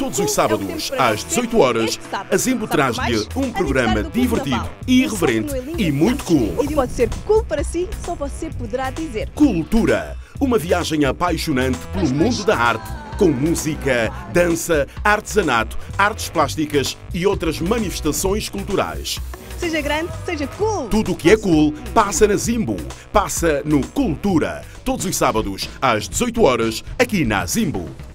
Todos os sábados, às 18 horas, a Zimbo traz-lhe um programa divertido, irreverente e muito cool. O que pode ser cool para si, só você poderá dizer. Cultura, uma viagem apaixonante pelo mundo da arte, com música, dança, artesanato, artes plásticas e outras manifestações culturais. Seja grande, seja cool. Tudo o que é cool passa na Zimbo. Passa no Cultura. Todos os sábados, às 18 horas, aqui na Zimbo.